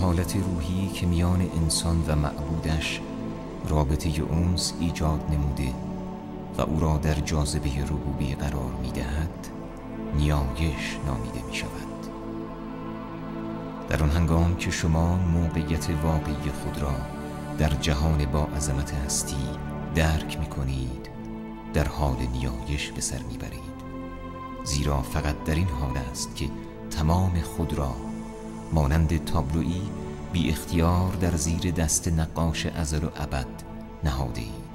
حالت روحی که میان انسان و معبودش رابطه اونس ایجاد نموده و او را در جاذبه ربوبی قرار می‌دهد نیایش نامیده می‌شود. در آن هنگام که شما موقعیت واقعی خود را در جهان با عظمت هستی درک می‌کنید، در حال نیایش به سر می‌برید، زیرا فقط در این حال است که تمام خود را مانند تابلویی بی اختیار در زیر دست نقاش ازل و ابد نهاده اید.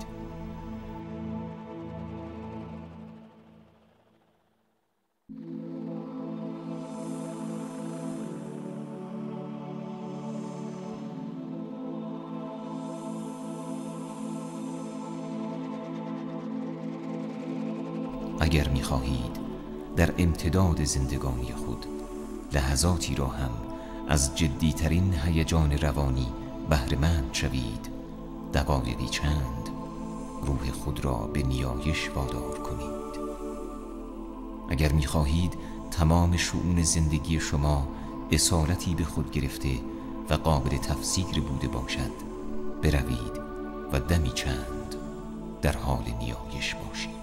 اگر می‌خواهید در امتداد زندگانی خود لحظاتی را هم از جدیترین هیجان روانی بهره‌مند شوید، دقایقی چند روح خود را به نیایش وادار کنید. اگر می‌خواهید تمام شؤون زندگی شما اصالتی به خود گرفته و قابل تفسیر بوده باشد، بروید و دمی چند در حال نیایش باشید.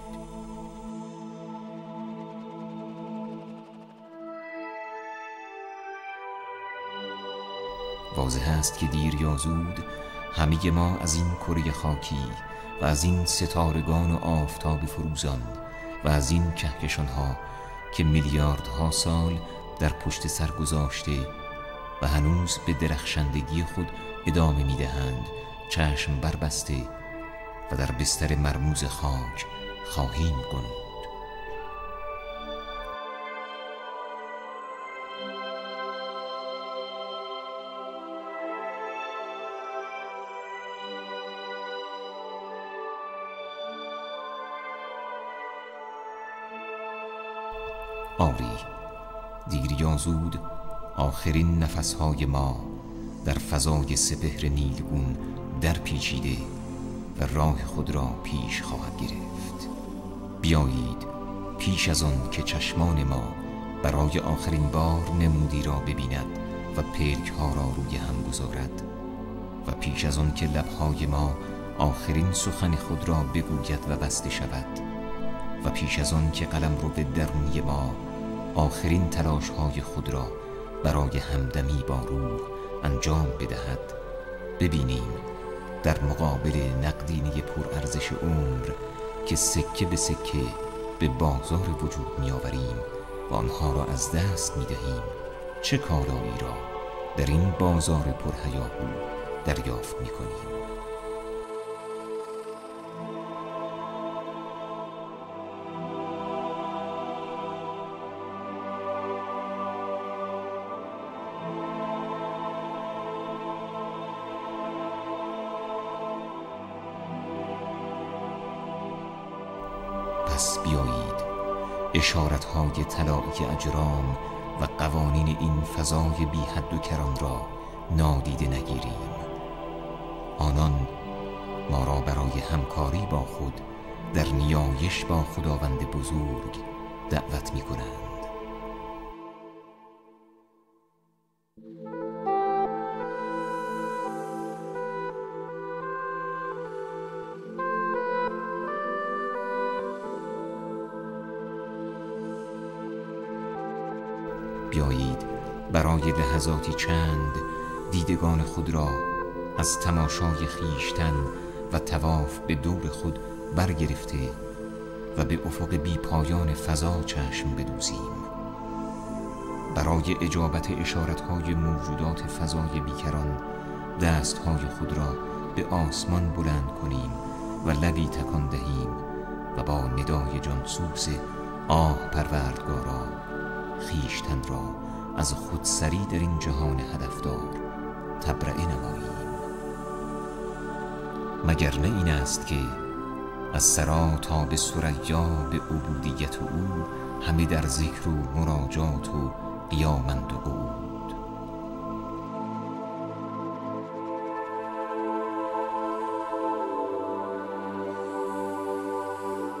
واضح است که دیر یا زود همه ما از این کره خاکی و از این ستارگان و آفتاب فروزان و از این کهکشان‌ها که میلیاردها سال در پشت سر گذاشته و هنوز به درخشندگی خود ادامه می‌دهند چشم بربسته و در بستر مرموز خاک خواهیم غنود. آری، دیر یا زود آخرین نفسهای ما در فضای سپهر نیلگون در پیچیده و راه خود را پیش خواهد گرفت. بیایید پیش از آن که چشمان ما برای آخرین بار نمودی را ببیند و پلک‌ها را روی هم گذارد و پیش از آن که لب‌های ما آخرین سخن خود را بگوید و بسته شود و پیش از آن که قلمرو درونی ما آخرین تلاش‌های خود را برای همدمی با روح انجام بدهد، ببینیم در مقابل نقدینه پرارزش عمر که سکه به سکه به بازار وجود می‌آوریم و آنها را از دست می‌دهیم، چه کالایی را در این بازار پرهیاهو دریافت می‌کنیم. پس بیایید اشارت‌های طلایی اجرام و قوانین این فضای بی حد و کران را نادیده نگیریم. آنان ما را برای همکاری با خود در نیایش با خداوند بزرگ دعوت می‌کنند. بیایید برای لحظاتی چند دیدگان خود را از تماشای خیشتن و طواف به دور خود برگرفته و به افق بی پایان فضا چشم بدوزیم. برای اجابت اشارتهای موجودات فضای بیکران دستهای خود را به آسمان بلند کنیم و لبی تکان دهیم و با ندای جانسوز آه پروردگارا خیشتن را از خودسری در این جهان هدفدار تبرئه نماییم. مگر نه این است که از سرا تا به ثریا به عبودیت او همه در ذکر و مناجات و قیامند و قعود.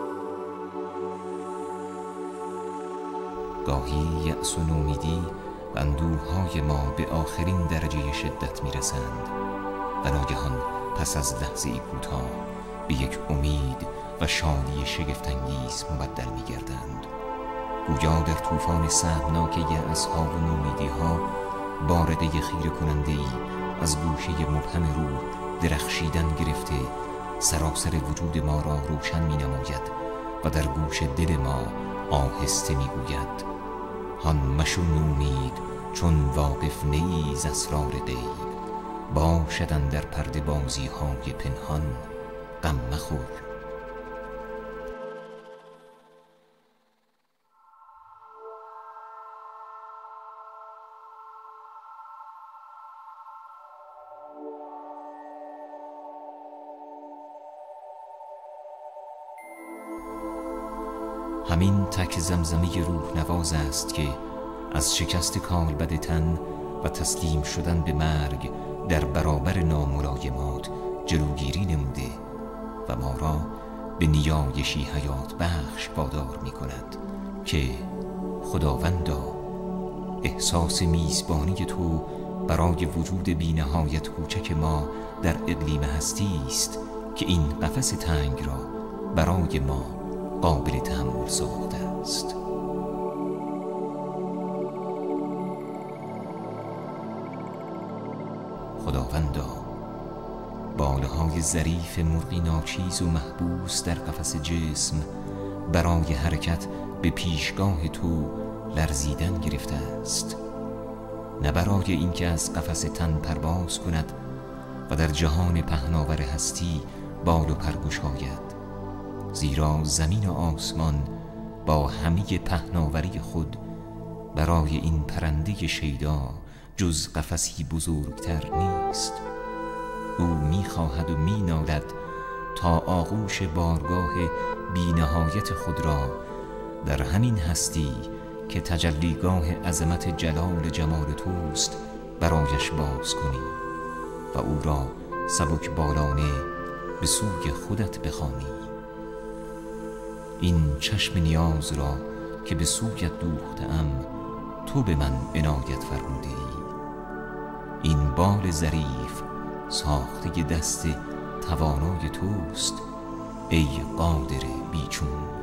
گاهی یأس و نومیدی اندوه‌های ما به آخرین درجه شدت می‌رسند و ناگهان پس از لحظه‌ای کوتاه به یک امید و شادی شگفت‌انگیز مبدل می‌گردند. گویا در طوفان سهمناک یأس‌ها و نومیدی‌ها بارقه خیره کننده‌ای از گوشه مبهم روح درخشیدن گرفته سراسر وجود ما را روشن می‌نماید و در گوش دل ما آهسته می‌گوید: هان مشو نومید چون واقف نیز اسرار غیب، باشد اندر پرده بازی‌های پنهان غم مخور. همین تک زمزمه روح نواز است که از شکست کالبد تن و تسلیم شدن به مرگ در برابر ناملایمات جلوگیری نموده و ما را به نیایشی حیات بخش وادار می کند که خداوندا، احساس میزبانی تو برای وجود بی نهایت کوچک ما در اقلیم هستی است که این قفس تنگ را برای ما قابل تحمل ساخته است. خداوندا، بالهای ظریف مرغی ناچیز و محبوس در قفس جسم برای حرکت به پیشگاه تو لرزیدن گرفته است، نه برای اینکه از قفس تن پرواز کند و در جهان پهناور هستی بال و پر گشاید، زیرا زمین و آسمان با همه پهناوری خود برای این پرنده شیدا جز قفسی بزرگتر نیست. او می‌خواهد و می‌نالد تا آغوش بارگاه بی نهایت خود را در همین هستی که تجلیگاه عظمت جلال جمال توست برایش باز کنی و او را سبک بالانه به سوی خودت بخوانی. این چشم نیاز را که به سویت دوخته‌ام تو به من عنایت فرموده ای. این بال ظریف ساخته دست توانای توست ای قادر بیچون.